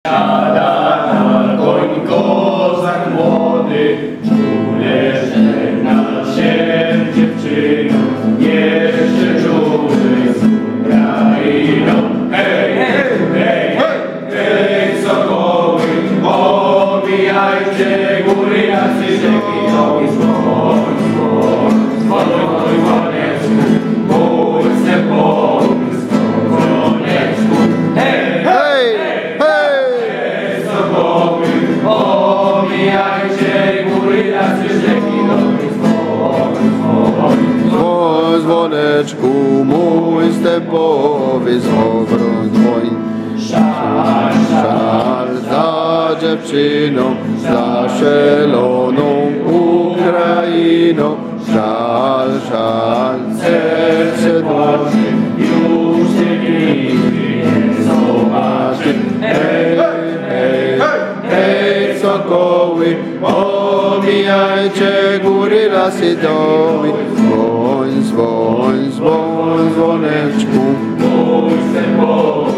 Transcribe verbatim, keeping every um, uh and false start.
Siada na koń kozak młody, czule żegna się dziewczyną, jeszcze czuły z Ukrainą. Hej, hej, hej, hej, sokoły, obijajcie góry, jasy rzeki, nogi, dzwoń, dzwoń, dzwoń, dzwoń, dzwoneczku, pójdę po dzwoneczku. Hej, hej, hej, sokoły, obijajcie góry, jasy rzeki, nogi, dzwoń, dzwoń, O dzwoneczku mój stepowy z obrąd dwoń. szal, Szal za dziewczyną, za szaloną Ukrainą. Szal, szal, serce dłoży, już się nigdy nie zobaczy. hej, hej, hej, sokoły, omijajcie góry, lasy, doły. Dzwoń, dzwoń, dzwoń, dzwoneczku. Mój sen